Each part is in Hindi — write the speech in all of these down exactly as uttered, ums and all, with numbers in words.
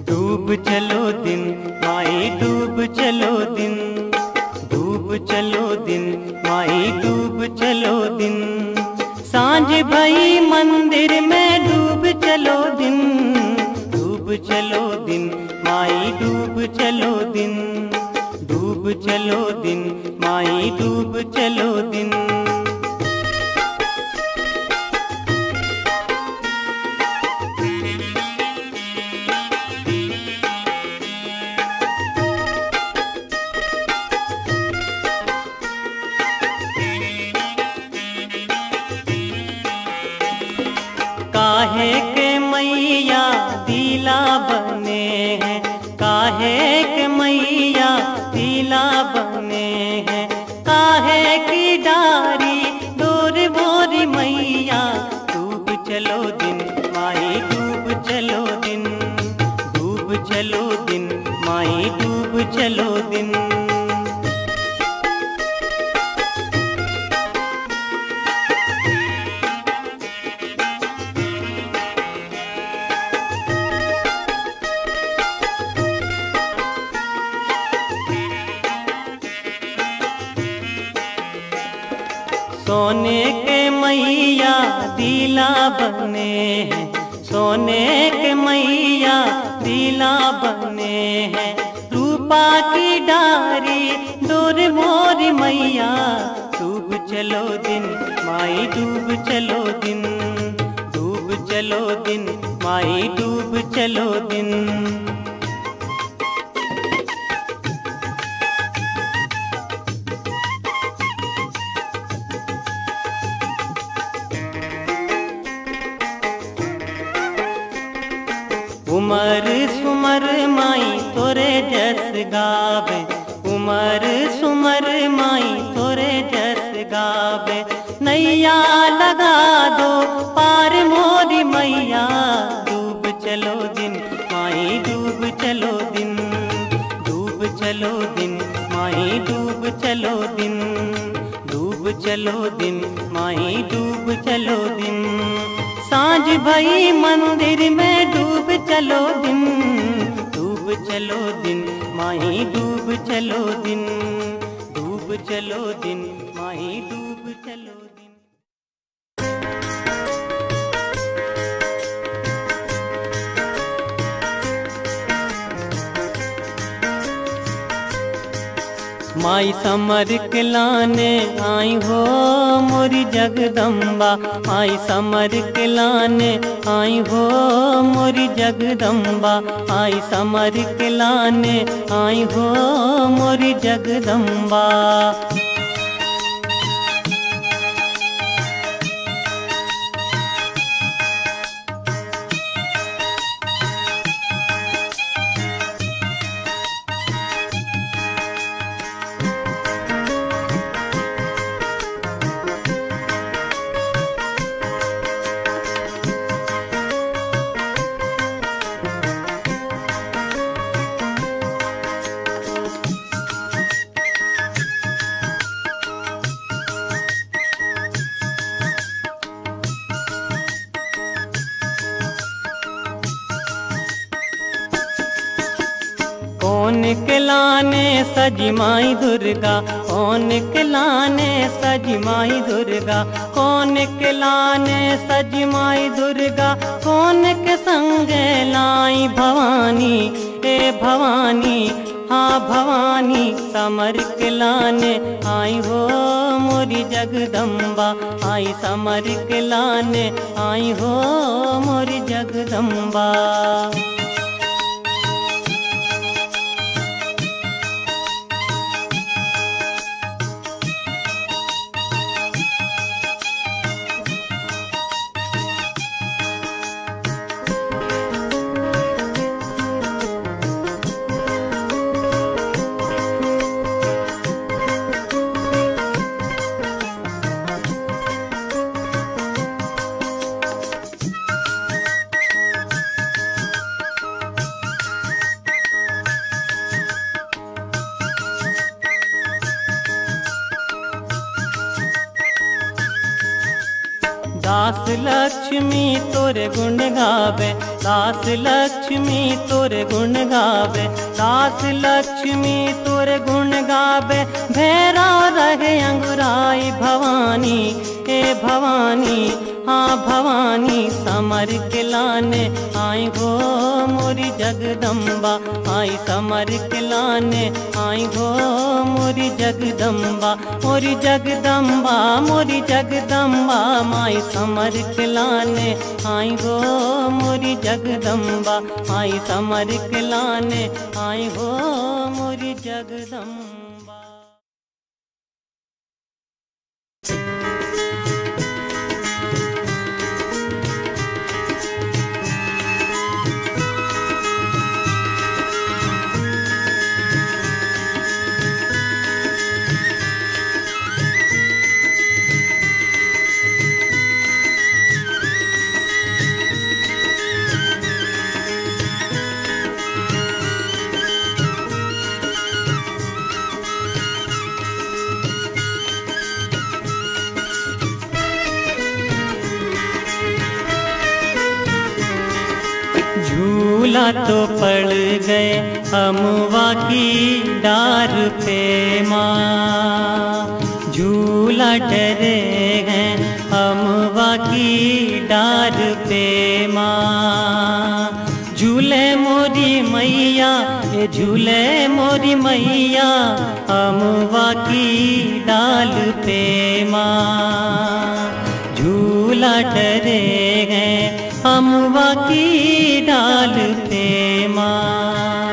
डूब चलो दिन माई डूब चलो दिन, डूब चलो दिन माई डूब चलो दिन। सांझ भई मंदिर में डूब चलो दिन, डूब चलो दिन माई डूब चलो दिन, डूब चलो दिन माई डूब चलो दिन। काहे के मैया दिला बने हैं, काहे के मैया दिला बने हैं। काहे की डारी डोर बोरी मैया डूब चलो दिन माई डूब चलो दिन, डूब चलो दिन माई डूब चलो दिन। सोने के मैया दिला बने हैं, सोने के मैया दिला बने हैं। रूपा की डारी डोर मोरी मैया डूब चलो दिन माई डूब चलो दिन, डूब चलो दिन माई डूब चलो दिन। उमर सुमर माई तोरे जस गावे, उमर सुमर माई तोरे जस गावे। नैया लगा दो पार मोरी मैया डूब चलो दिन माई डूब चलो दिन, डूब चलो दिन माई डूब चलो दिन, डूब चलो दिन माई डूब चलो दिन। सांझ भई मंदिर में डूब चलो दिन, डूब चलो दिन माही डूब चलो दिन, डूब चलो दिन माही डूब चलो दिन। माई समर के लाने आई हो मोरी जगदम्बा, माई समर के लाने आई हो मोरी जगदम्बा, आई समर के लाने आई हो मोरी जगदम्बा। कौन के लाने सजी माई दुर्गा, कौन के लाने सजी माई दुर्गा, कौन के लाने सजी माई दुर्गा। कौन के संग लाई भवानी ए भवानी, हाँ भवानी समर के लाने आई हो मोरी जगदम्बा, आई समर के लाने आई हो मोरी जगदम्बा। दास लक्ष्मी तोरे गुण गावे, दास लक्ष्मी तोरे गुण गावे, दास लक्ष्मी तोरे गुण गावे। भैरव रहे अंगुराई भवानी, हे भवानी हाँ भवानी समर के लाने आई गो मोरी जगदम्बा, आई समर के लाने आई गो मोरी जगदम्बा, मोरी जगदम्बा मोरी जगदम्बा माई समर के लाने आई गो मोरी जगदम्बा, आई समर के लाने आई गो मोरी जगदम्बा। झूला तो पड़ गए अमवा की डार पे माँ, झूला डरे हैं अमवा की डार पे माँ। झूले मोरी मैया ये झूले मोरी मैया अमवा की डाल पे माँ, झूला डरे हैं अमवा की डाल पे माँ।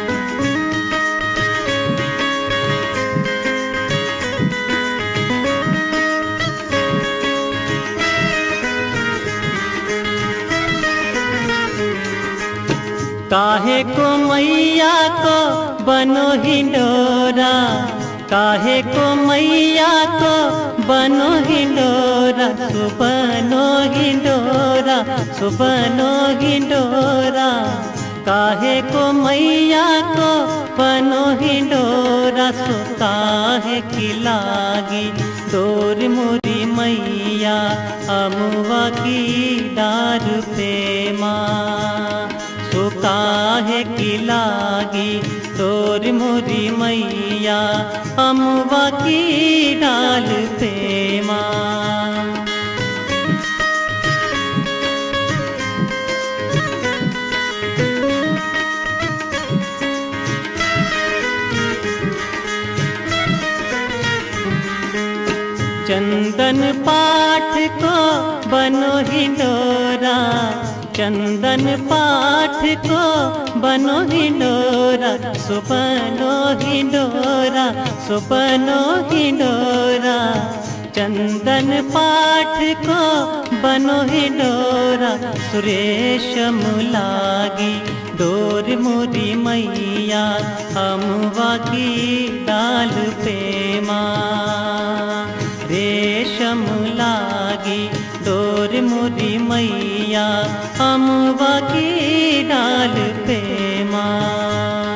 काहे को मैया को बनो हिंडोरा, काहे को मैया को बनो हिंडोरा, सुबनो हिंडोरा सुबनो हिंडोरा। काहे को मैया को बनो हिंडोरा, सो काहे की लागी डोर मोरी मैया अमवा की डार पे माँ, सो काहे की लागी डोर मोरी मैया अमवा की डाल पे माँ। चंदन पाठ को बनो हिंडोरा, चंदन पाठ को बनो हिंडोरा, सुबनो हिंडोरा सुबनो हिंडोरा। चंदन पाठ को बनो हिंडोरा, सुरेश मुलागी डोर मोरी मैया अमवा की डाल पे माँ। रेशम लागी डोर मोरी मैया अमवा की डाल पे माँ।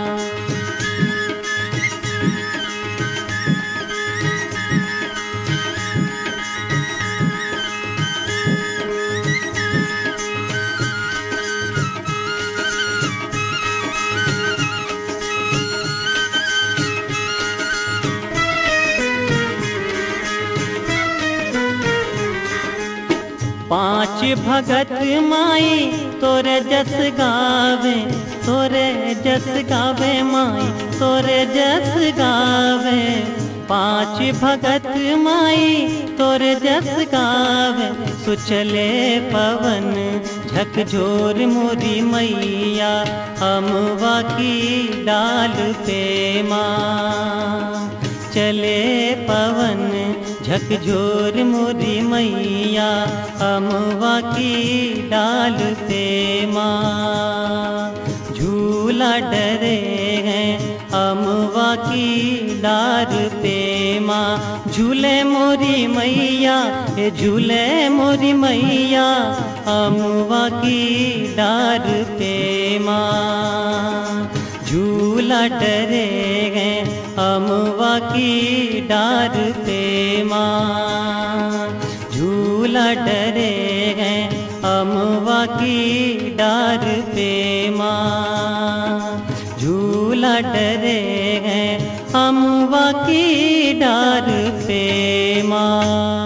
पांच भगत माई तोरे जस गावे, तोरे जस गावे माई तोरे जस गावे। पांच भगत माई तोरे जस गावे, सुचले पवन झकझोर मोरी मैया अमवा की डाल पे माँ। चले पवन झकझोर मोरी मैया अमवा की डाल पे माँ। झूला डरे हैं अमवा की डाल पे माँ। झूले मोरी मैया ये झूले मोरी मैया अमवा की डाल पे माँ। झूला डरे हैं अमवा की डार पे माँ। झूला डरे हैं अमवा की डार पे माँ, झूला डरे हैं अम्बा की डार पे माँ।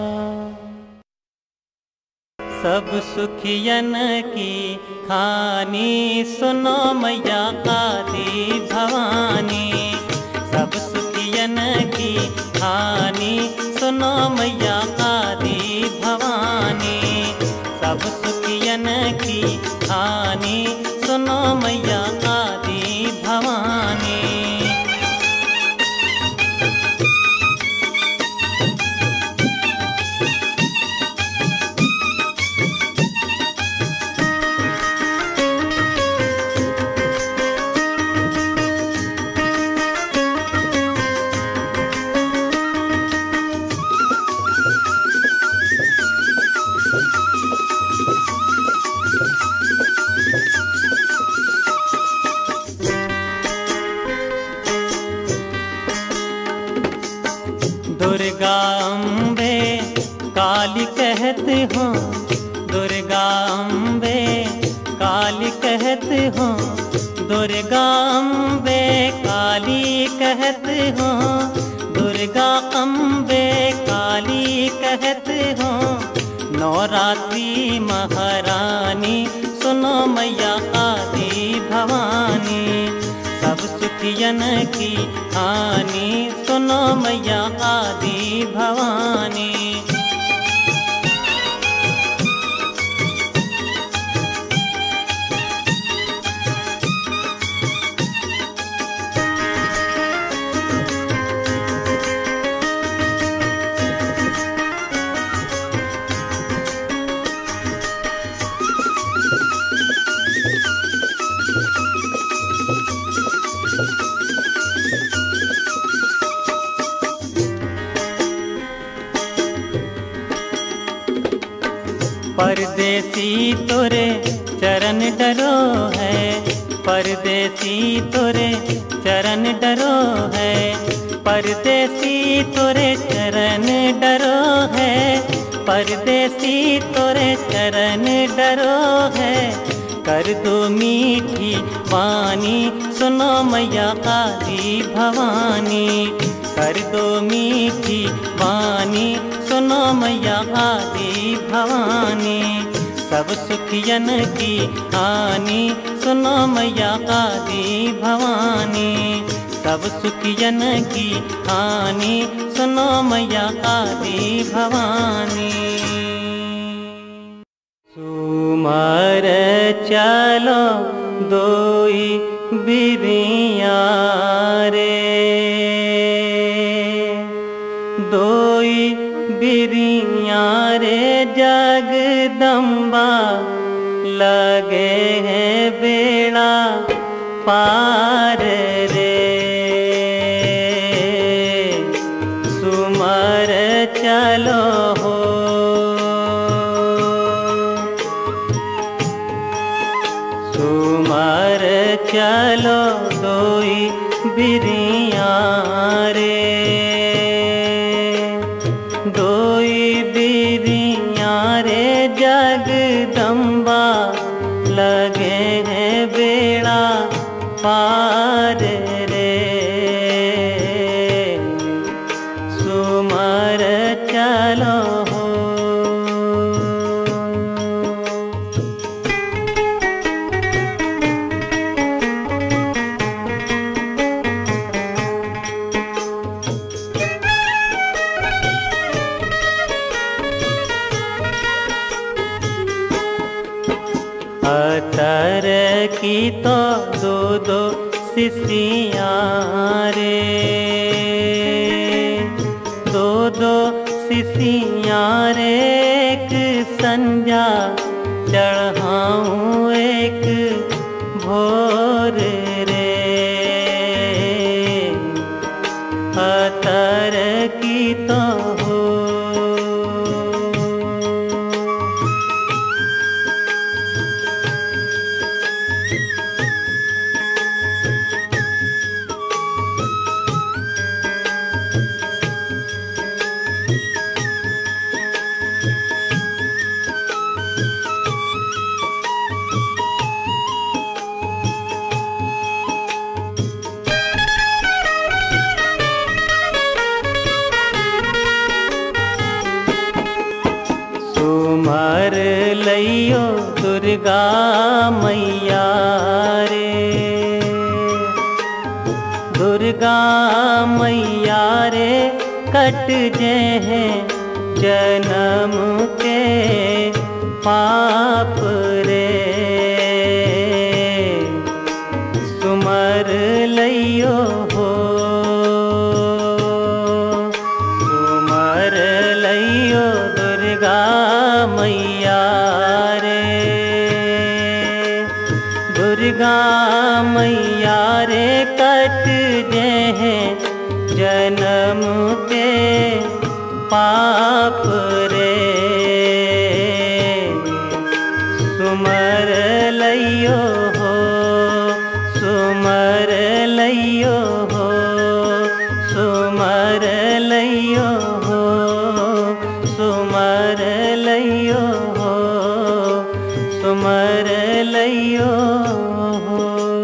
सब सुखियन की खानी सुनो मैया आदि भवानी, सब सुखियन की खानी सुनो मैया आदि भवानी, सब सुखियन की खानी सुनो मैया आदि भवानी। दुर्गा अम्बे काली कहते हो, दुर्गा अम्बे काली कहते हो, दुर्गा अम्बे काली कहते हो, दुर्गा अम्बे काली कहते हो। नवरात्रि महारानी सुनो मैया आदि भवानी, सब सुखियन की खानी सुनो मैया आदि भवानी। परदेसी तोरे चरण डरो है, परदेसी तोरे चरण डरो है, परदेसी तोरे चरण डरो है, परदेसी तोरे चरण डरो है। कर दो मीठी वाणी सुनो मैया आदि भवानी, कर दो मीठी वाणी सुनो मैया आदि भवानी, सब सुखियन की हानि सुनो मैया आदि भवानी, सब सुखियन की हानि सुनो मैया आदि भवानी। सुमर चलो दोई बिरिया रे, दोई बिरिया रे जगदम्बा, लगे हैं बेड़ा पार रे। सुमर चलो हो, सुमर चलो दोई बिरिया रे, दोई बिरिया रे जगदम्बा, लगे हैं बेड़ा पार रे। सुमर चलो हो, अतर की तो दो दो शिशियाँ रे, दो दो शिशियाँ रे, एक संजा चढ़ाऊँ एक भोर रे। अतर की तो हो, दुर्गा मैया रे, दुर्गा मैया रे कट जे हैं जन्म के पाप रे, सुमर लइयो हो, सुमर लइयो दुर्गा मैया रे, दुर्गा मैया रे कट जे हैं जन्म के पाप रे, सुमर लइयो हो, सुमर लइयो हो, सुमर लइयो हो, सुमर लइयो हो, सुमर लइयो हो।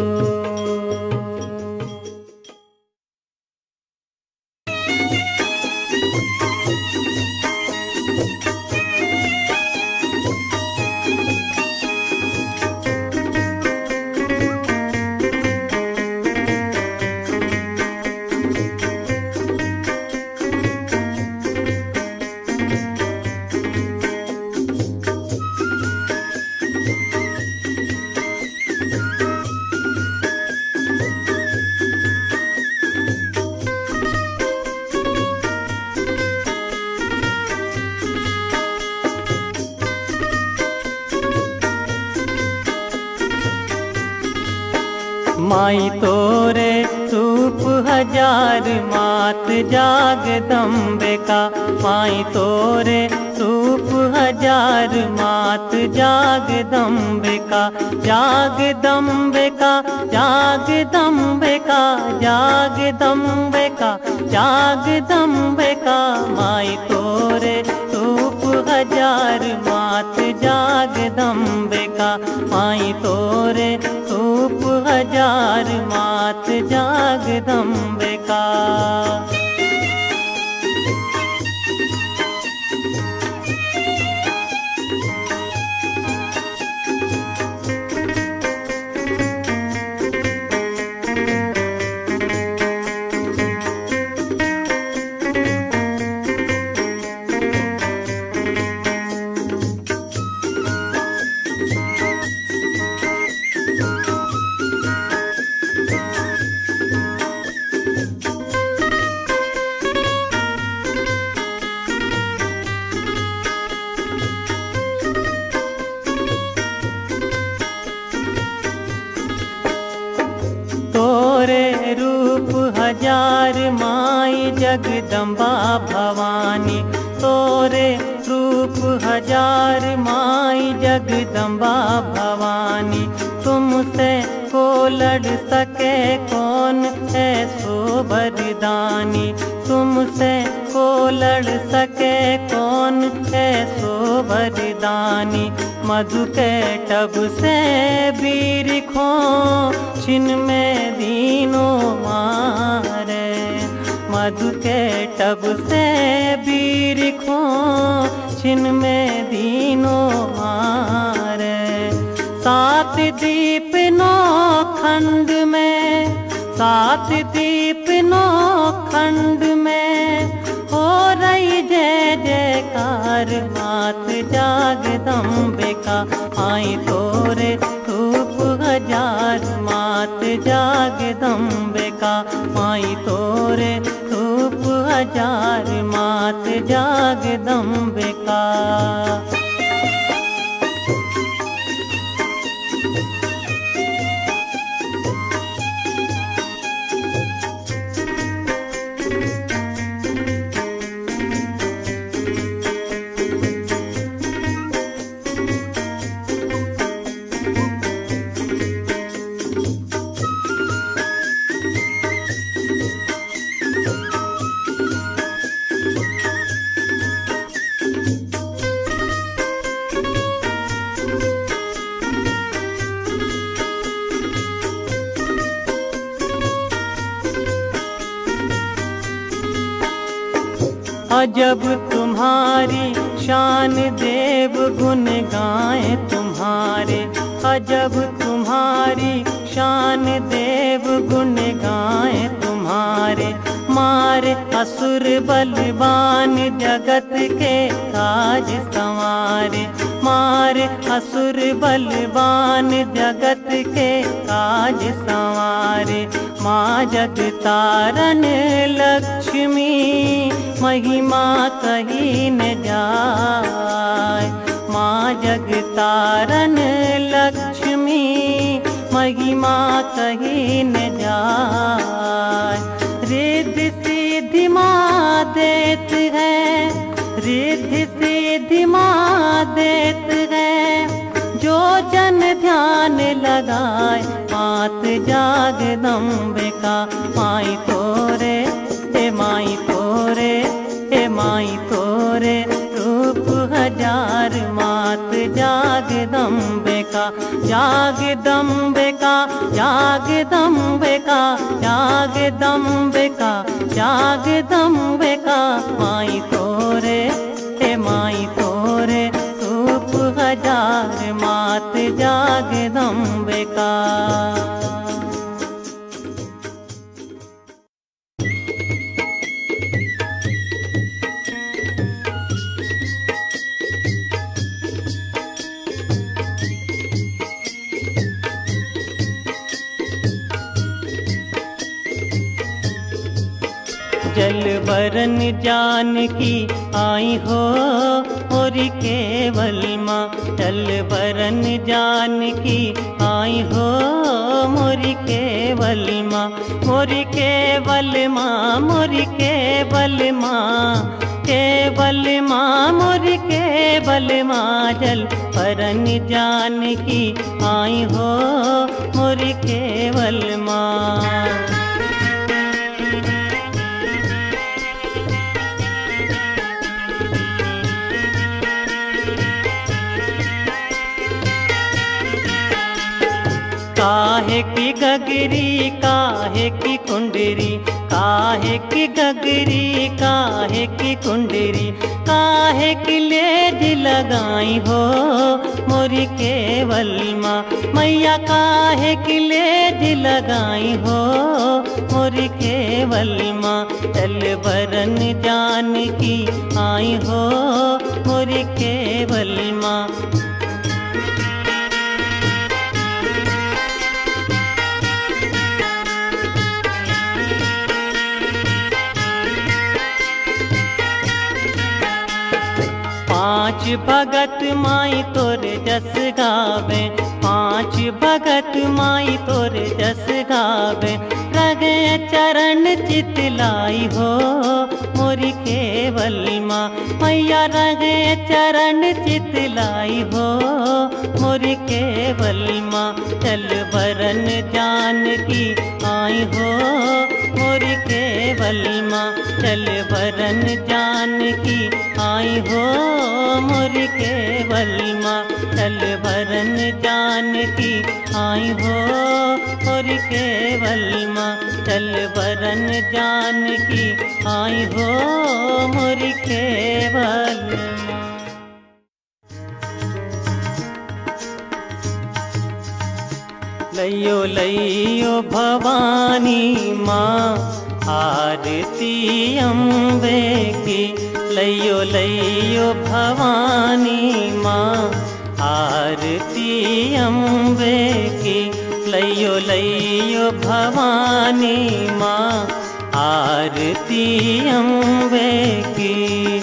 माई तोरे रूप हजार मात जागदम्बे का, माई तोरे रूप हजार मात जागदम्बे का, जागदम्बे का, जागदम्बे का, जागदम्बे का, जागदम्बे का, माई तोरे रूप हजार मात जागदम्बे का, माई तोरे रूप हजार मात जागदम्बे का। तोरे रूप हजार माई जगदम्बा भवानी, तोरे रूप हजार माई जगदम्बा भवानी, तुमसे को लड़ सके कौन है सो वरदानी, तुमसे को लड़ सके कौन है सो वरदानी, मधु के टब से बीर खो छिन में दीनों मारे, मधु के टब से बीर खो छिन में दीनों मारे, सात दीप नौ खंड में, सात दीप नौ खंड में हो रही जय जयकार मात जागदम्बे का, आई तोरे रूप हजार मात जागदम्बे का, आई तोरे रूप हजार मात जागदम्बे का। अजब तुम्हारी शान देव गुन गाएं तुम्हारे, संवारे। अजब तुम्हारी शान देव गुण गाए तुम्हारे। मारे असुर बलवान जगत के काज संवारे। मारे असुर बलवान जगत के काज संवारे। माँ जगतारण लक्ष्मी महिमा कही न जाए। माँ जगतारण लक्ष्मी महिमा कही न जाए। रिद्धि सिद्धि माँ देत है, रिद्धि सिद्धि माँ देत है। जो जन ध्यान लगाए मात जगदम्बिका। माई तोरे हे माई तोरे हे माई तोरे रूप हजार मात जगदम्बिका। जगदम्बिका जगदम्बिका जगदम्बिका जगदम्बिका। माई तोरे हे माई तोरे रूप हजार मात जगदम्बिका। जल बरन जानकी आई हो मोरी केवल माँ। जल बरन जानकी आई हो मोरी केवल माँ। मोरी केवल माँ मोरी केवल माँ केवल माँ मोरी केवल माँ। जल बरन जानकी आई हो मोरी केवल माँ। काहे की गगरी काहे की कुंडरी। काहे की गगरी काहे की कुंडरी। काहे की लेज लगाई हो मोरी केवल माँ। मैया काहे की लेज लगाई हो मोरी केवल माँ। चल बरन जानकी आई हो मोरी केवल माँ। पांच भगत माई तोरे जस गावे। पांच भगत माई तोरे जस गावे। रगे चरण चित लाई हो मोरी केवल माँ। मैया रगे चरण चित लाई हो मोरी केवल माँ। चल बरन जानकी आई हो मोरी केवल माँ। चल बरन जानकी आई हो मोरी केवल माँ। चल बरन जानकी आई हो मोरी केवल माँ। चल बरन जानकी आई हो मोरी केवल माँ। लइयो लइयो भवानी माँ आरती अम्बे की। लइयो लइयो भवानी माँ आरती अम्बे की। लइयो लइयो भवानी माँ आरती अम्बे की।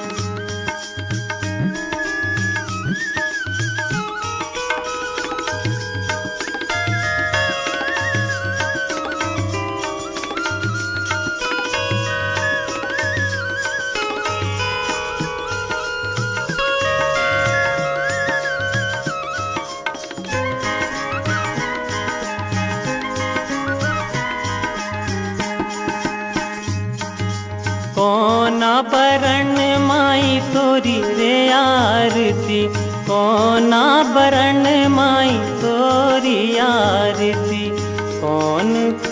कोना बरन माई तोरी रे आरती। कोना बरन माई तोरी आरती। कौन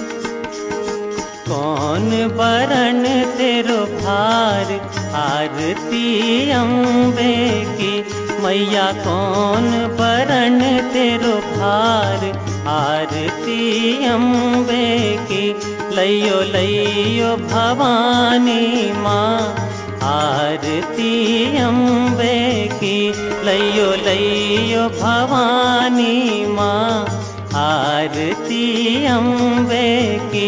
कौन बरन तेरो भार आरती अम्बे की। मैया कौन बरन तेरो भार, आरती अम्बे की लइयो लइयो भवानी माँ, आरती अम्बे की लइयो लइयो भवानी माँ, आरती अम्बे की।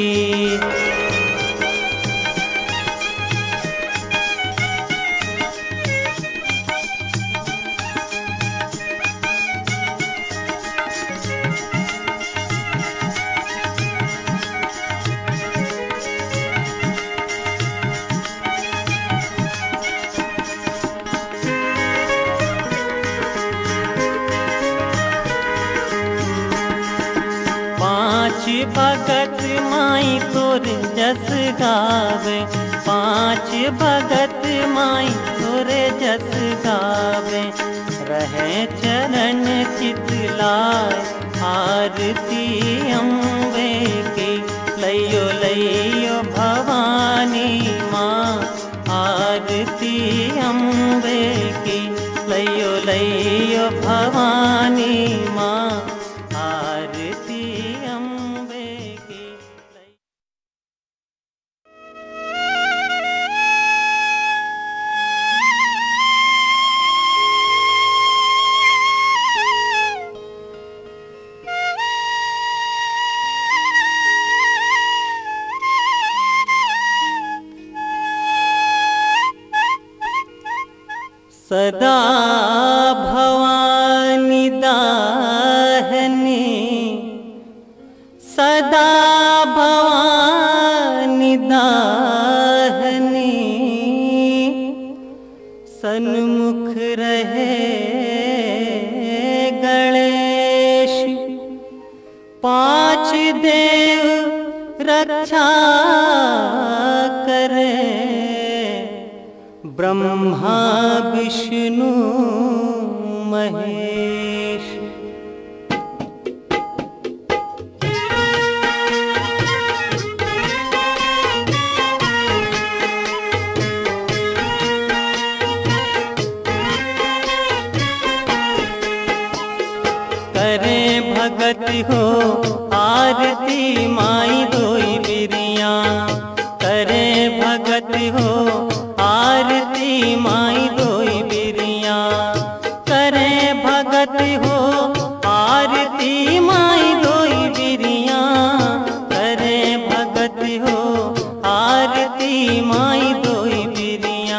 पांच भगत माई तोर जस गावे, पांच भगत माई तोर जस गावे, रहे चरण चितलाय आरती अम्बे की लइयो लइयो भवानी माँ, आरती अम्बे की लइयो लइयो भवानी माँ, आरती अम्बे की। सदा भवानी दाहनी, सदा भवानी दाहनी, सन्मुख रहे गणेश, पांच देव रक्षा करे, ब्रह्मा विष्णु महेश। करे भगत हो आरती माई दोई बिरिया, करे भगत हो आरती माई दोई बिरिया, करे भगत हो आरती माई दोई बिरिया, करे भगत हो आरती माई दोई बिरिया।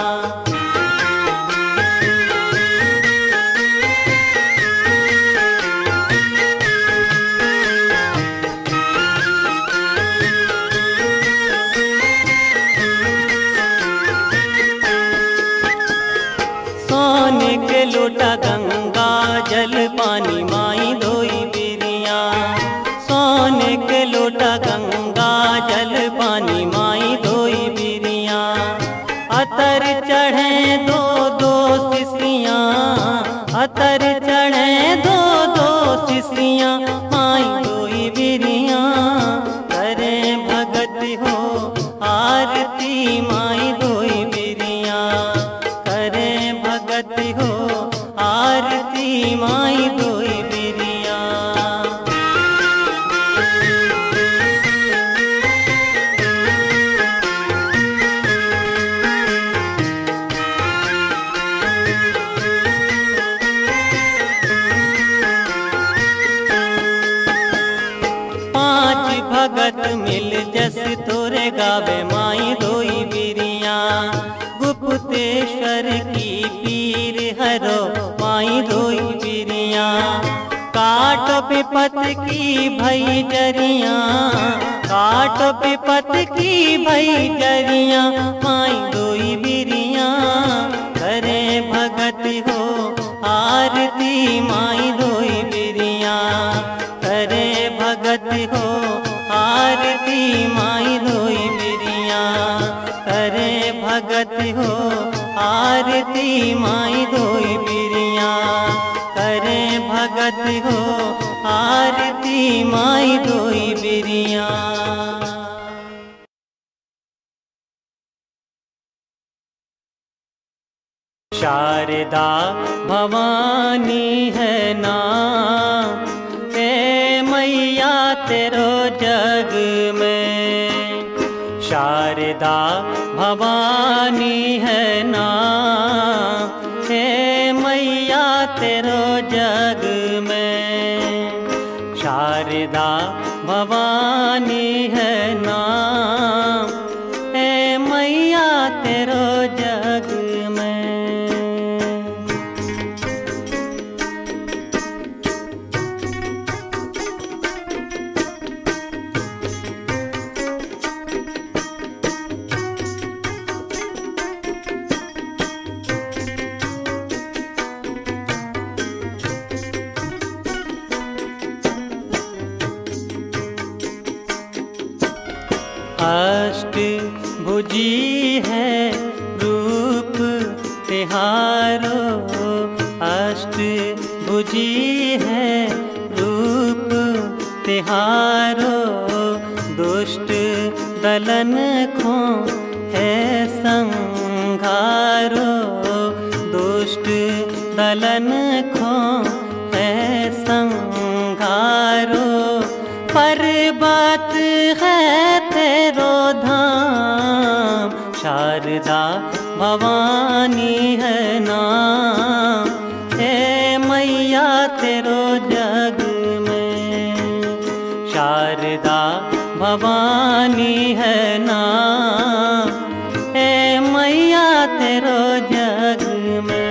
सोने के लोटा गंगा जल पानी माई दोई बिरिया, सोने के लोटा गंगा जल पानी माई दोई बिरिया, अतर चढ़े दो दो शिष्या, अतर चढ़े दो दो शिष्या माई दोई बिरिया, करे भगत हो आरती माई दोई बिरिया, करे भगत हो आरती माई दोई बिरिया। पांच भगत मिल जस तोरे गावे माई दोई बिरिया, गुप्तेश्वर की पीर हरो माई दोई बिरिया, काट विपत की भई जरिया, काट विपत की भई जरिया माई दोई बिरिया, करे भगत हो आरती माई दोई बिरिया, करे भगत हो आरती माई दोई बिरिया, करे भगत हो आरती माई दोई बिरिया, करे भगत हो आरती माई दोई बिरिया। शारदा भवानी है नाम, ए मैया तेरो जग में। शारदा भवानी है नाम, ए मैया तेरो जग में। शारदा भवानी है नाम, ए मैया तेरो जग में। अष्ट भुजी है रूप तिहारो, अष्ट भुजी है रूप तिहारो। दुष्ट दलन को है संघारो, दुष्ट दलन को है संघारो। पर्वत है तेरो धाम, शारदा भवानी है नाम, ए मैया तेरो जग में। शारदा भवानी है नाम, ए मैया तेरो जग में।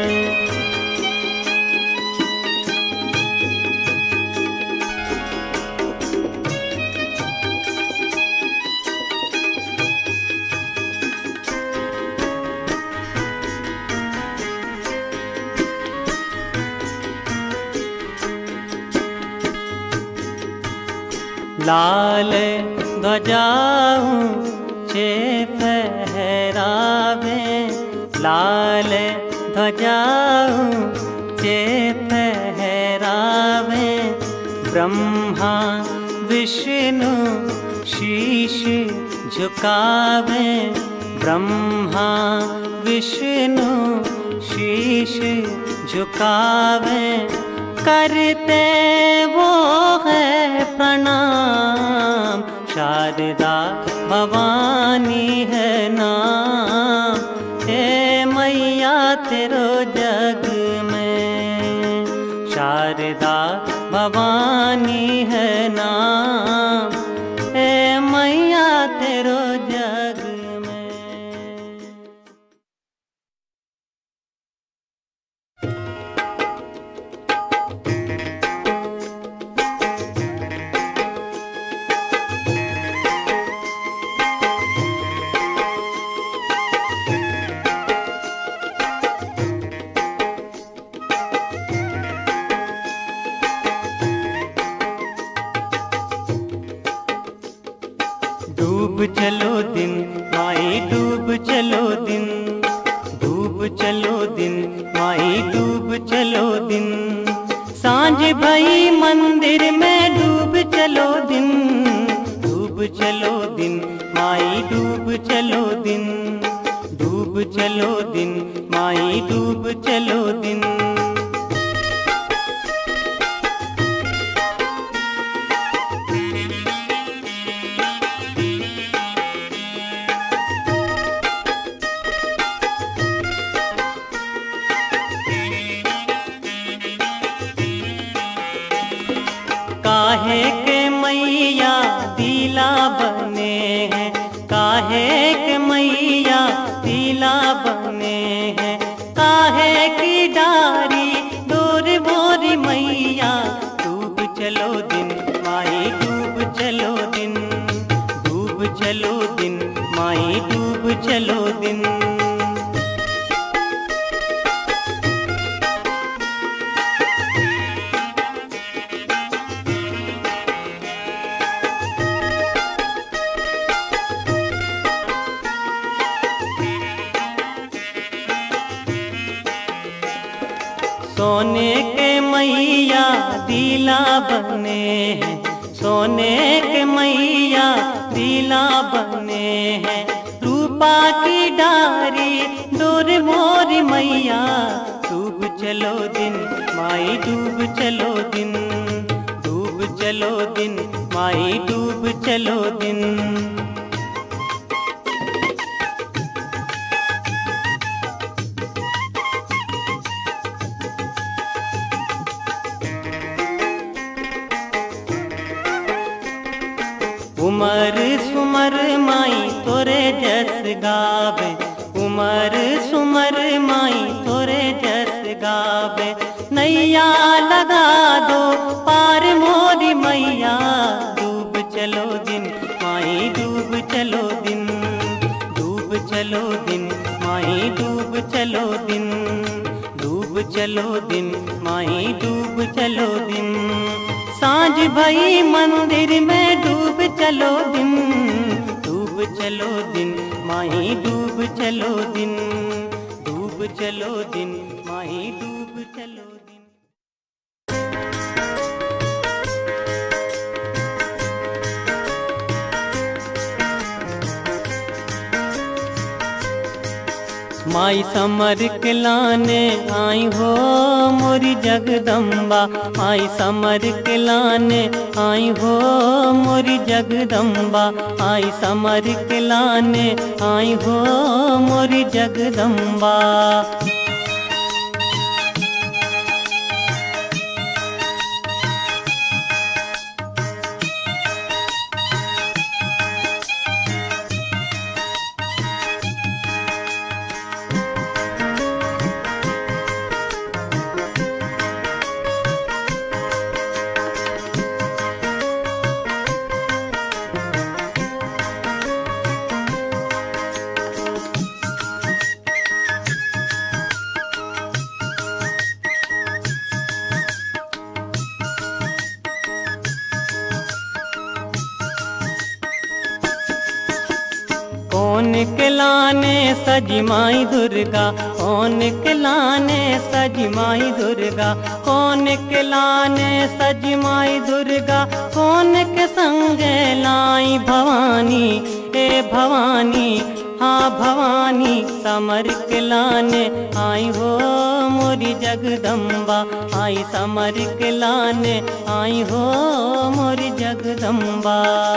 लाल ध्वजाऊं चे फहरावे, लाल ध्वजाऊं चे फहरावे। ब्रह्मा विष्णु शीश झुकावे, ब्रह्मा विष्णु शीश झुकावे। करते वो है प्रणाम, शारदा भवानी है नाम, हे मैया तेरो जग में। शारदा भवानी है नाम, हे मैया तेरो जग में। डूब चलो दिन माई डूब चलो दिन, डूब चलो दिन माई डूब चलो दिन। सांझ भई मंदिर में डूब चलो दिन, डूब चलो दिन माई डूब चलो दिन, डूब चलो दिन माई डूब चलो दिन। काहे के मैया दिला बने हैं, काहे के मैया दिला बने हैं। काहे की डारी दूर बोरी मैया, डूब चलो दिन माई डूब चलो दिन, डूब चलो दिन माई डूब चलो दिन। सोने के मैया दिला बने हैं, सोने के मैया दिला बने हैं। रूपा की डारी दूर मोर मोरी मैया डूब चलो दिन माई डूब चलो दिन, डूब चलो दिन माई डूब चलो दिन। उमर सुमर माई तोरे जस गावे, उमर सुमर माई तोरे जस गावे। नैया लगा दो पार मोरी मैया डूब चलो दिन माई डूब चलो दिन, डूब चलो दिन माई डूब चलो दिन, डूब चलो दिन माई डूब चलो दिन। सांझ भई मंदिर में डूब चलो दिन, डूब चलो दिन माही डूब चलो दिन, डूब चलो दिन माही डूब चलो दिन। माई समर के लाने आई हो मोरी जगदम्बा, माई समर के लाने आई हो मोरी जगदम्बा, आई समर के लाने आई हो मोरी जगदम्बा। कौन के लाने सजी माई दुर्गा, कौन के लाने सजी माई दुर्गा, कौन के लाने सजी माई दुर्गा, कौन के संगे लाई भवानी ए भवानी, हाँ भवानी समर के लाने आई हो मोरी जगदम्बा, आई समर के लाने आई हो मोरी जगदम्बा।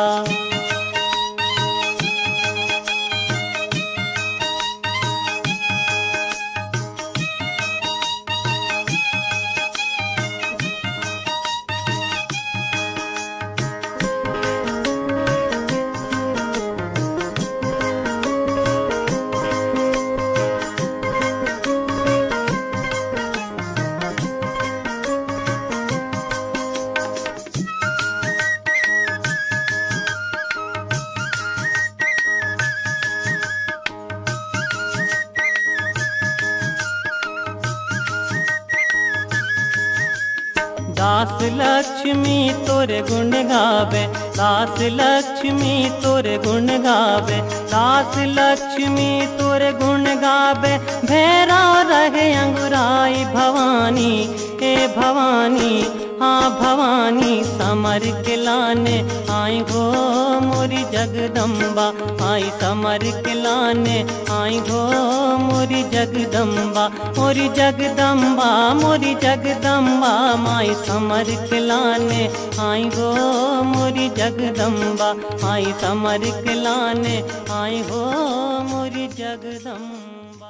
दास लक्ष्मी तोरे गुण गावे, दास लक्ष्मी तोरे गुण गावे, दास लक्ष्मी तोरे गुण गावे। भैरव रहे अंगुराई भवानी ए भवानी, हाँ भवानी समर के लाने आई हो मोरी जगदम्बा, आई समर के लाने आई हो मोरी जगदम्बा, मोरी जगदम्बा मोरी जगदम्बा। माई समर के लाने आई हो मोरी जगदम्बा, आई समर के लाने आई हो मोरी जगदम्बा।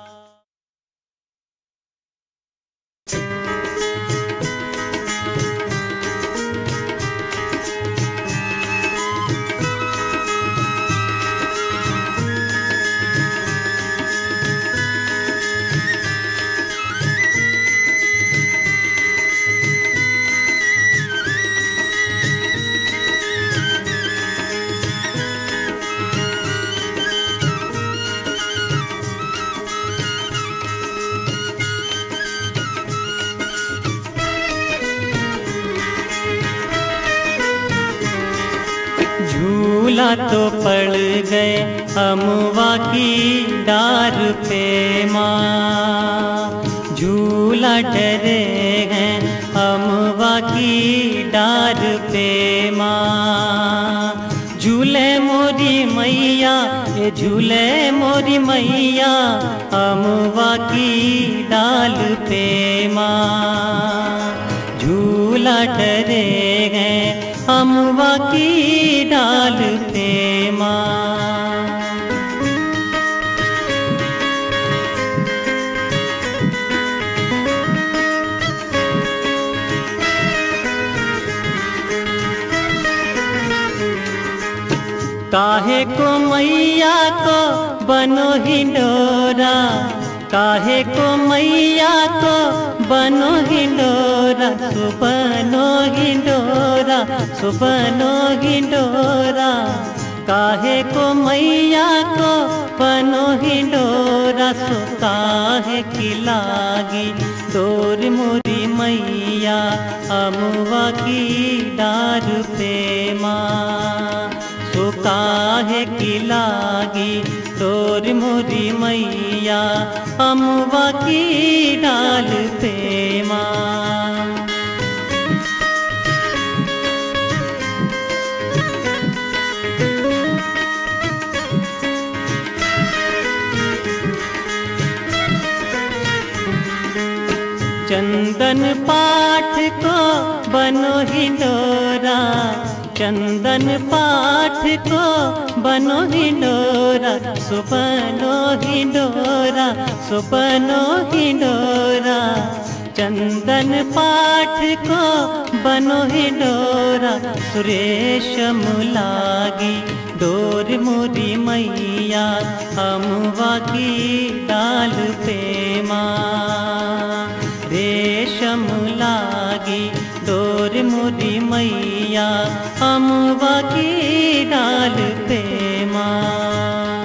झूला तो पड़ गए अमवा की डार पे माँ, झूला डरे हैं अमवा की डार पे माँ। झूले मोरी मैया ये झूले मोरी मैया अमवा की डाल पे माँ। झूला डरे हैं अमवा की डाल पे माँ। काहे को मैया को बनो हिंडोरा, काहे को मैया को बनो हिंडोरा, सुबनो हिंडोरा सुबनो हिंडोरा। काहे को मैया को बनो हिंडोरा, सो काहे की लागी डोर मोरी मैया अमवा की डार पे माँ। सो काहे की लागी डोर मोरी मैया अमवा की डाल पे माँ। चंदन पाठ को बनो हिंडोरा, चंदन पाठ को बनो हिंडोरा, सुबनो हिंडोरा सुबनो हिंडोरा। चंदन पाठ को बनो हिंडोरा, सुरेशम लागी डोर मोरी मैया अमवा की डाल पे माँ। रेशम लागी डोर मोरी मैया अमवा की डाल पे माँ।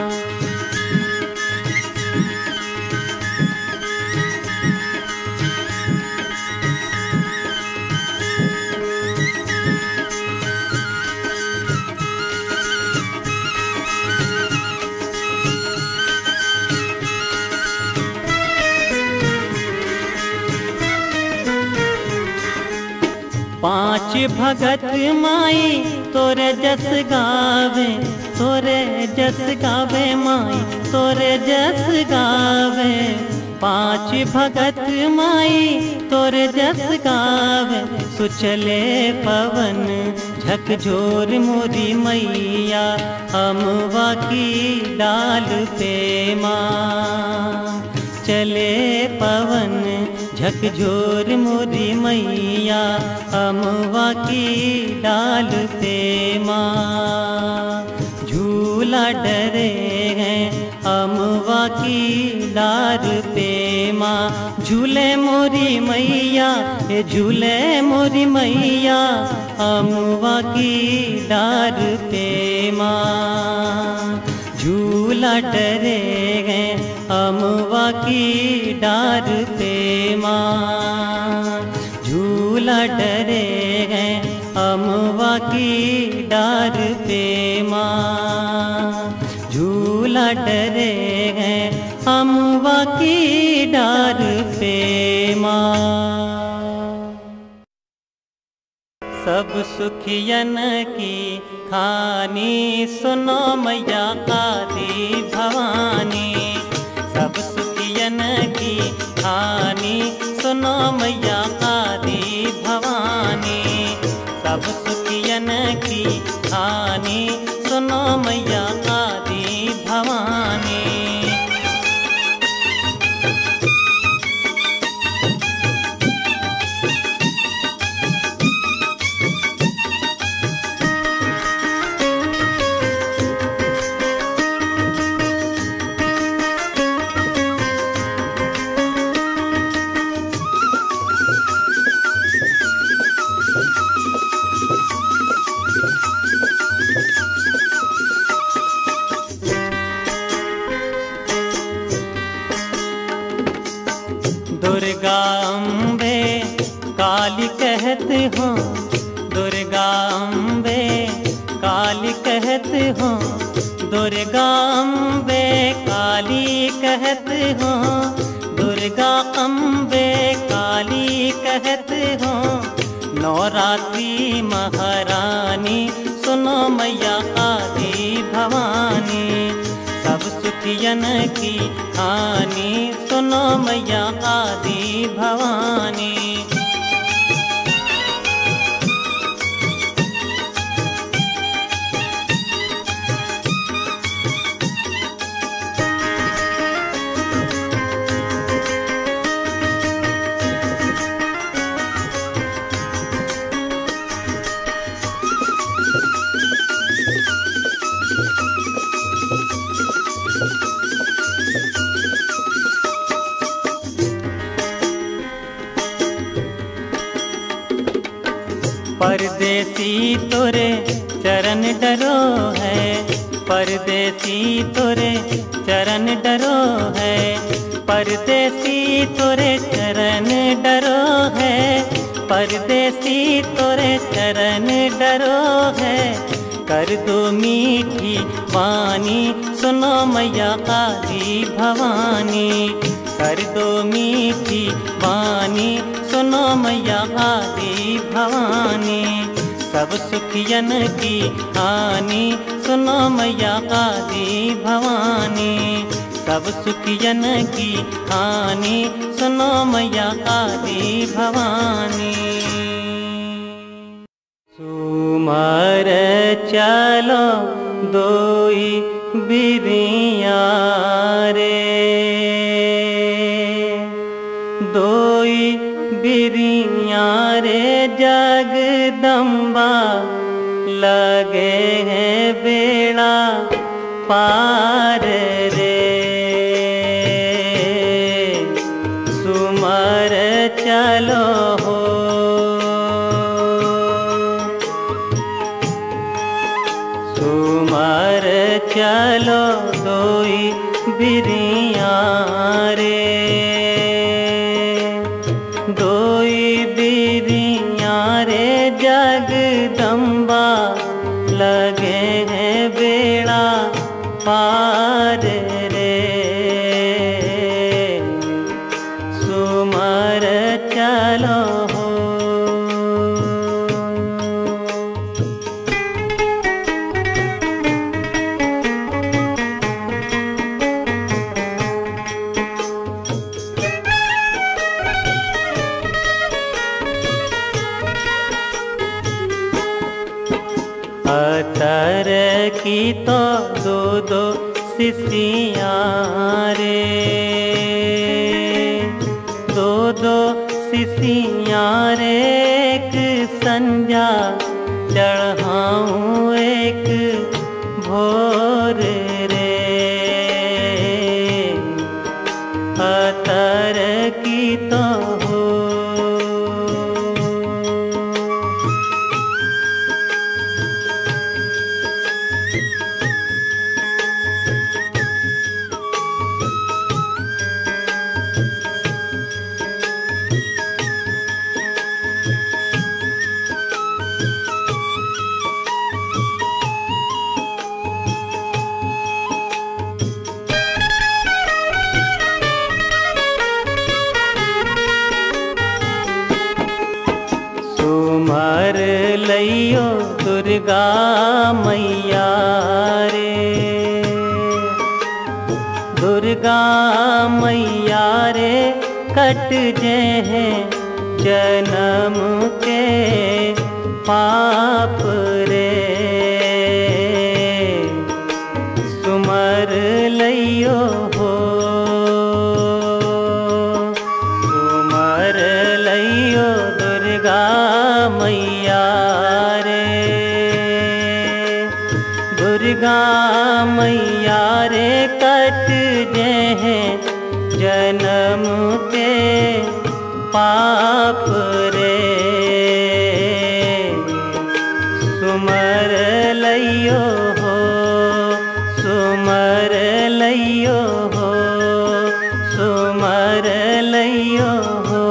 पांच भगत माई तोरे जस गावे, तोरे जस गावे माई तोरे जस गावे। पांच भगत माई तोरे जस गावे, सुचले पवन झकझोर मोरी मैया अमवा की डाल पे माँ। चले पवन झकझोर मोरी मैया अमवा की डाल पे माँ। झूला डरे हैं अमवा की डार पे माँ। झूले मोरी मैया ये झूले मोरी मैया अमवा की डार पे माँ। झूला डरे हैं अमवा की डार पे माँ। झूला डरे हैं अमवा की डार पे माँ। झूला डरे हैं अमवा की डार पे माँ। सब सुखियन की खानी सुनो मैया आदि भवानी। सब सुखियन की खानी सुनो मैया आदि भवानी। सब सुखियन की खानी सुनो मैया आदि भवानी। दुर्गा अम्बे काली कहते हो, दुर्गा अम्बे काली कहते हो। दुर्गा अम्बे काली कहते हो, दुर्गा अम्बे काली कहते हो। नवरात्रि महारानी सुनो मैया आदि भवानी। सुखियन की हानि सुनो मैया आदि भवानी। परदेसी तोरे चरण डरो है, परदेसी तोरे चरण डरो है, परदेसी तोरे चरण डरो है, परदेसी तोरे चरण डरो है। कर दो मीठी वाणी सुनो मैया आदि भवानी, कर दो मीठी वाणी सुनो मैया आदि भवानी। सब सुखियन की हानि सुनो मैया आदि भवानी, सब सुखियन की हानि सुनो मैया आदि भवानी। सुमर चलो दोई बिरिया रे, दोई बिरिया रे जगदम्बा, लगे हैं बेड़ा पार रे। सुमर चलो हो, सुमर चलो दोई बिरिया रे, दोई बिरिया रे जगदम्बा, लगे हैं बेड़ा पार रे। सुमर चलो हो, अतर की तो दो दो शिशियाँ रे, दो दो शिशियाँ रे, एक संजा चढ़ाऊँ एक भोर रे। अतर की तो हो, सुमर लइयो दुर्गा मैया रे, दुर्गा मैया रे, कट जे हैं जन्म के पाप रे। सुमर लइयो हो, सुमर लइयो दुर्गा मैया रे, दुर्गा मैया रे, कट जे हैं जन्म के पाप रे। सुमर लइयो हो, सुमर लइयो हो, सुमर लइयो हो,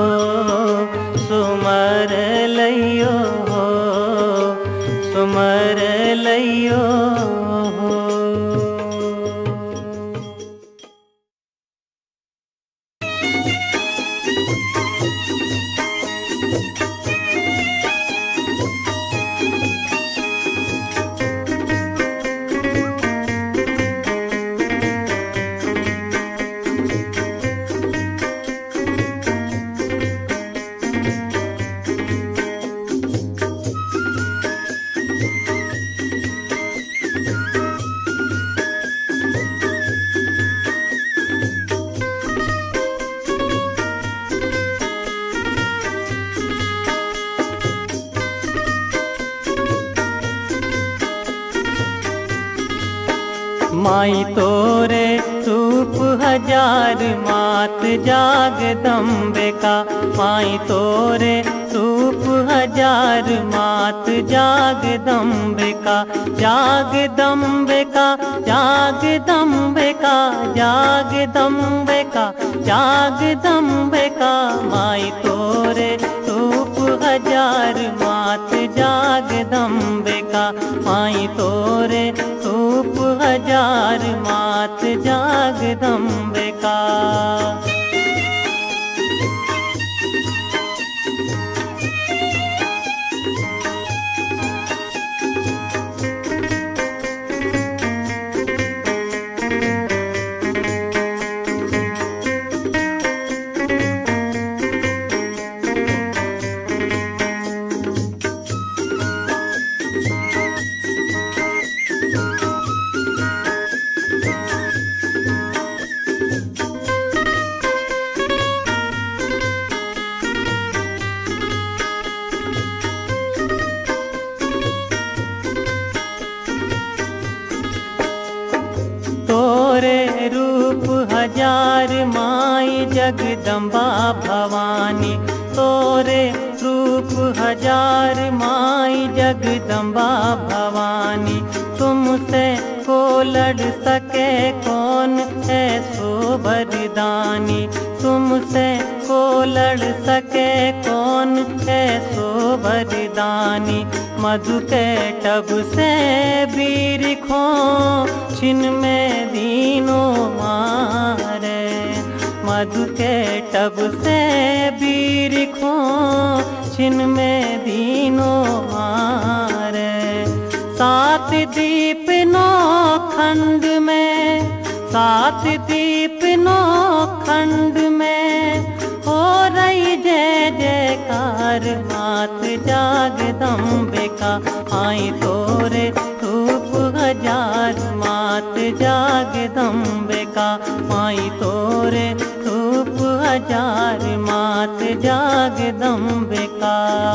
सुमर लइयो हो, सुमर लइयो हो। माई तोरे रूप हजार मात जागदम्बे का। माई तोरे रूप हजार मात जागदम्बे का। जागदम्बे का जागदम्बे का जागदम्बे का जागदम्बे का। माई तोरे रूप हजार मात जागदम्बे का। माई तोरे रूप हजार मात जागदम्बे का। तोरे रूप हजार माई जगदम्बा भवानी। तोरे रूप हजार माई जगदम्बा भवानी। तुमसे को लड़ सके कौन है सो वरदानी। तुमसे को लड़ सके कौन है सो वरदानी। मधु के टब से वीर खो छिन में दीनो मारे। मधु के टब से वीर खो छिन में दीनो मारे। सात दीप नौ खंड में सात दीप नौ खंड में हो रही जय जयकार मात जागदम्बे का। आई तोरे रूप हजार मात जागदम्बे का। आई तोरे रूप हजार मात जागदम्बे का।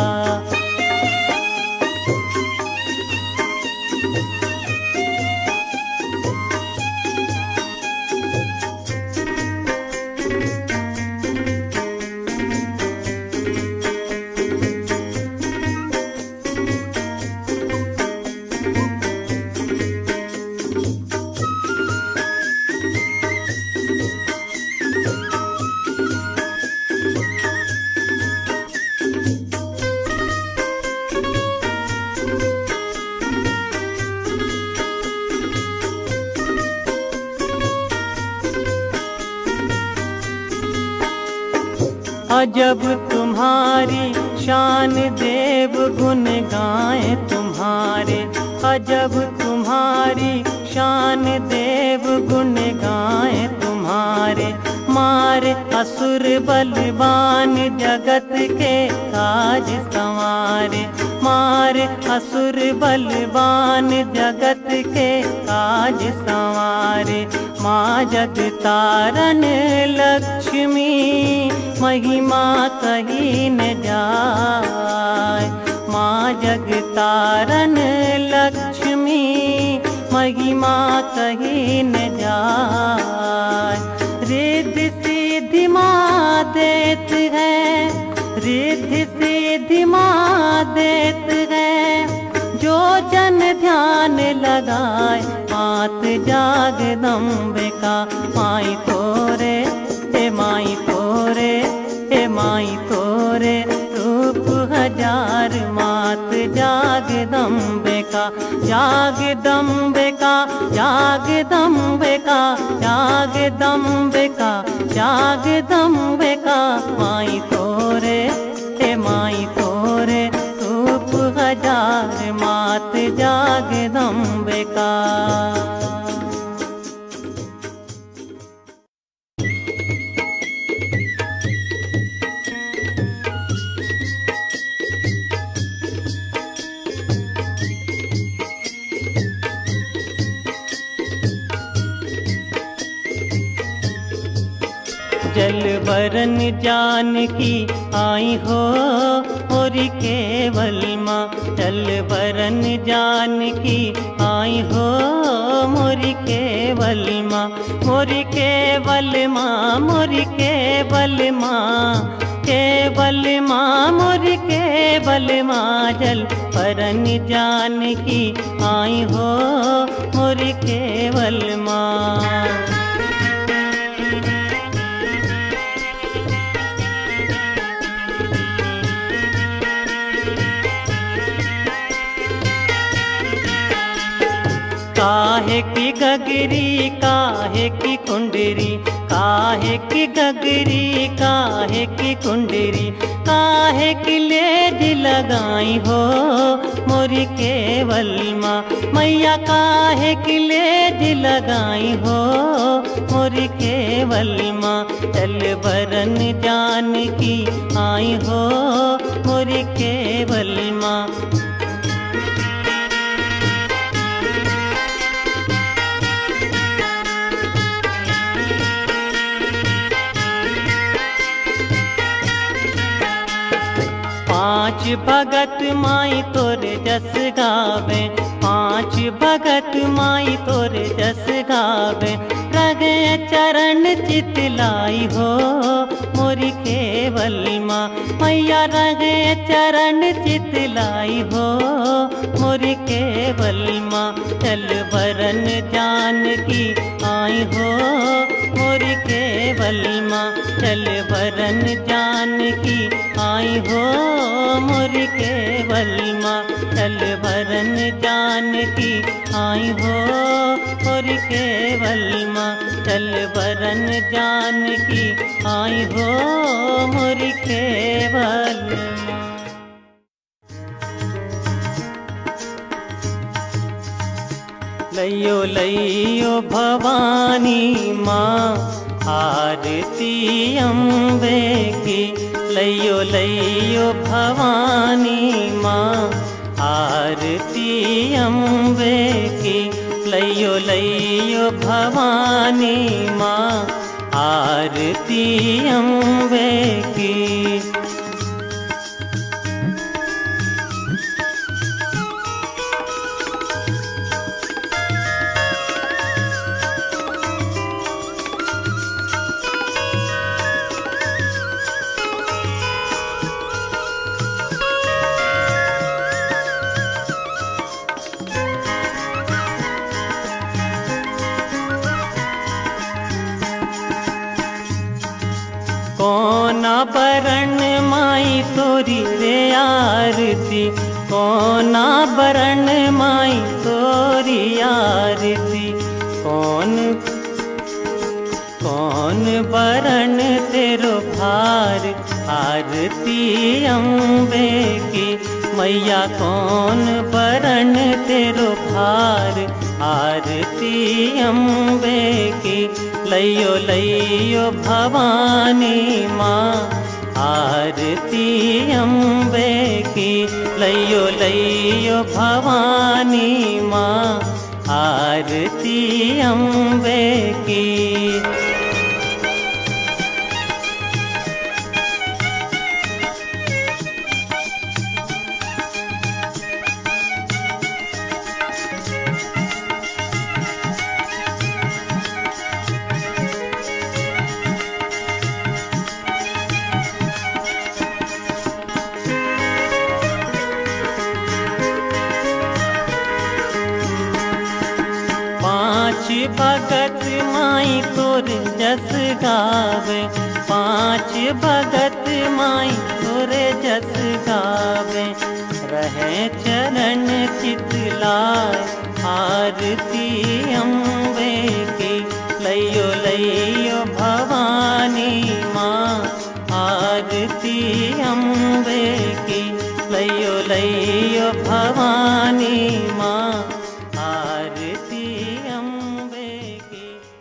अजब तुम्हारी शान देव गुण गाए तुम्हारे। अजब तुम्हारी शान देव गुण गाए तुम्हारे। मारे असुर बलवान जगत के काज संवारे। मारे असुर बलवान जगत के काज संवारे। माँ जगतारण लक्ष्मी महिमा कही न जाए। माँ जगतारण लक्ष्मी महिमा कही न जाए। रिद्धि सिद्धि माँ देत है। रिद्धि सिद्धि माँ देत है। जो जन ध्यान लगाए मात जागदम्बे का। माई तोरे हे माई तोरे हे माई तोरे रूप हजार मात जागदम्बे का। जागदम्बे का जागदम्बे का जागदम्बे का जागदम्बे का। माई तोरे हे माई तोरे रूप हजार मात जागदम्बे का। जल बरन जानकी आई हो और केवल माँ। जल बरन जानकी आई हो मोरी के केवल माँ मोरी केवल माँ मोरी केवल माँ केवल माँ मोरी केवल माँ जल परन जान की आई हो मोरी केवल माँ। काहे की गगरी काहे की कुंडरी काहे की गगरी काहे की कुंडरी काहे की लेज लगाई हो मोरी केवल माँ मैया काहे की लेज लगाई हो मोरी केवल माँ चल बरन जान की आई हो मोरी केवल माँ। पांच भगत माई तोरे जस गावे पांच भगत माई तोरे जस गावे रगे चरण चित लाई हो मोरी केवल माँ मैया रगे चरण चित लाई हो मोरी केवल माँ चल बरन जान की आई हो मोरी केवल माँ चल बरन जान की आई हो मोरी केवल माँ चल बरन जान की आई हो मोरी केवल माँ चल बरन जान की आई हो मोरी केवल माँ। लइयो लइयो भवानी माँ आरती अम्बे की लइयो लइयो भवानी माँ आरती अम्बे की लइयो लइयो भवानी माँ आरती अम्बे की। कोना बरन माई तोरी रे आरती कोना बरन माई तोरी आरती कौन कौन बरन तेरो भार आरती अम्बे की मैया कौन बरन तेरो भार आरती अम्बे की लइयो लइयो भवानी माँ आरती अम्बे की लइयो लइयो भवानी माँ आरती अम्बे की। पांच भगत माई तोर जस गावे पांच भगत माई तोरे जस गावे रहे चरण चितलाय आरती अम्बे की लइयो लइयो भवानी माँ आरती अम्बे की लइयो लइयो भवानी माँ आरती अम्बे की।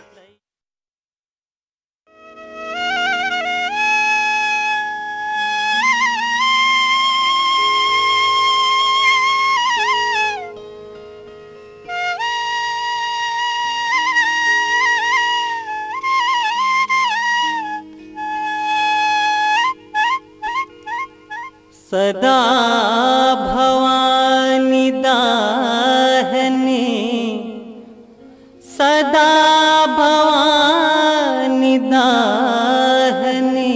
सदा भवानी दाहनी सदा भवानी दाहनी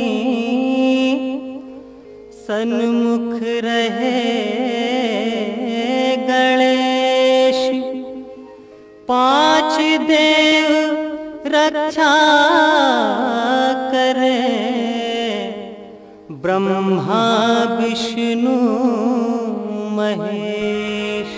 सन्मुख रहे गणेश। पांच देव रक्षा करे ब्रह्मा विष्णु महेश।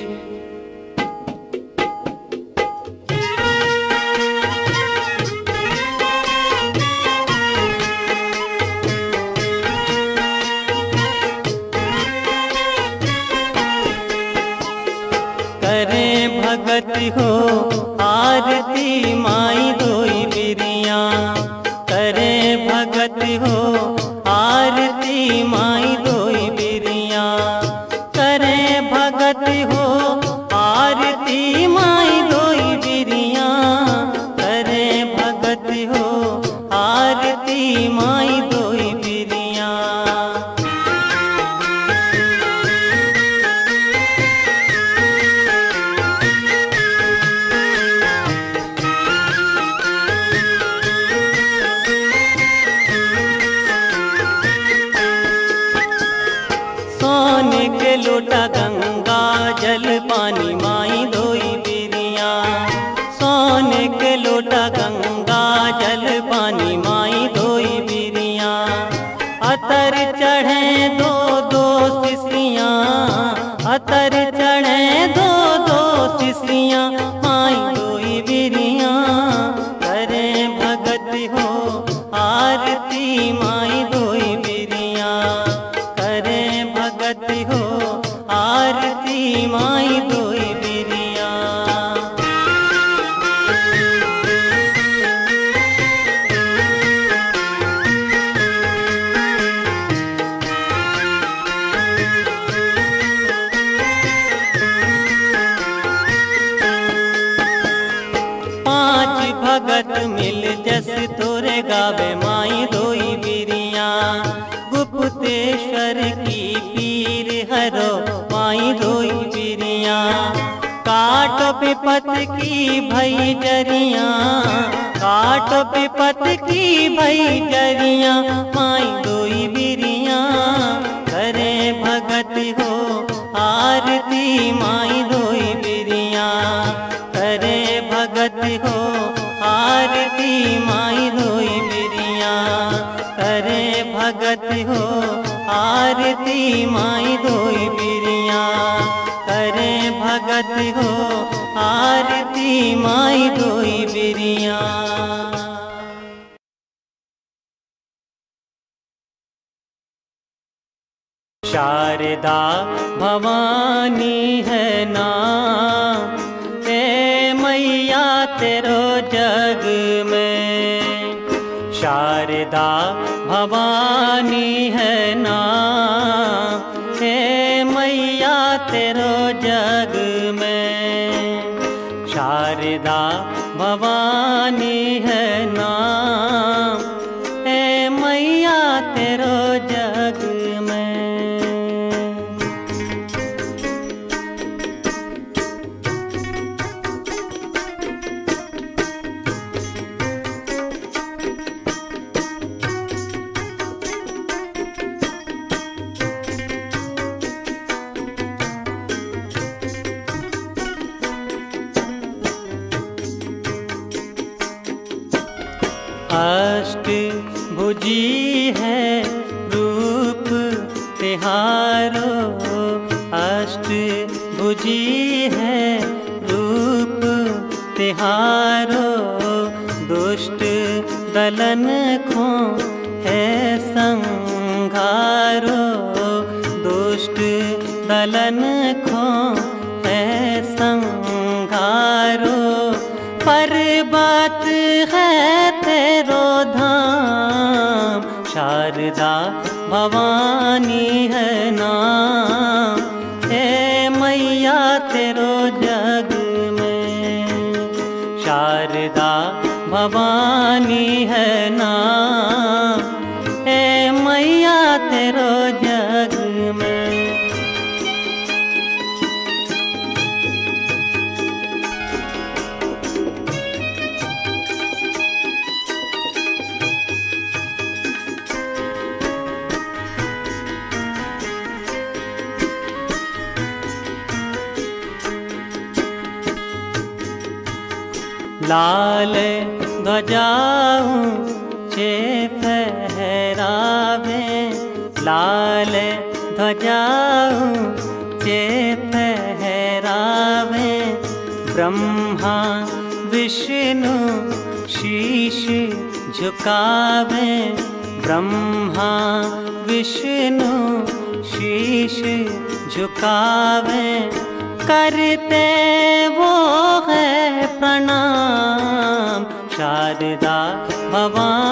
करे भगत हो आरती माई दोई बिरिया। करे भगत हो आरती माई दोई बिरिया। करे भगत हो आरती माई दोई बिरिया। करे भगत हो आरती माई दोई बिरिया। सोने के लोटा गंगा जल पानी माई दोई बिरिया। सोने के लोटा गंगा जल पानी माई दोई बिरिया। अतर चढ़े दो दो शिष्या। अतर चढ़े दो दो शिष्या माई दोई बिरिया। करे भगत हो आरती माई दोई बिरिया। करे भगत हो आरती माई दोई बिरिया। पांच भगत मिल जस तोरे गावे माई दोई बिरिया। गुप्तेश्वर की पीर हरो माई दोई बिरिया। काट विपत की भई जरिया। काट विपत की भई जरिया माई दोई बिरिया। करे भगत हो आरती माई दोई बिरिया। करे भगत हो आरती माई दोई बिरिया। करे भगत हो आरती माई दोई बिरिया। करे भगत हो आरती माई दोई बिरिया। शारदा भवानी है नाम ए मैया तेरो जग में। शारदा भवानी है नाम हे मैया तेरो जग में। शारदा भवानी है नाम हे मैया तेरो जग में। अष्ट भुजी है रूप तिहारो। अष्ट भुजी है रूप तिहारो। दुष्ट दलन को है संघारो। दुष्ट दलन को है संघारो। पर्वत है तेरो धाम। शारदा भवानी है नाम हे मैया तेरो जग में। शारदा भवानी है नाम हे मैया तेरो जग में। लाल ध्वजाऊं चे फहरावे, लाल ध्वजाऊं चे फहरावे। ब्रह्मा विष्णु शीश झुकावे, ब्रह्मा विष्णु शीश झुकावे। करते वो है प्रणाम शारदा भवानी।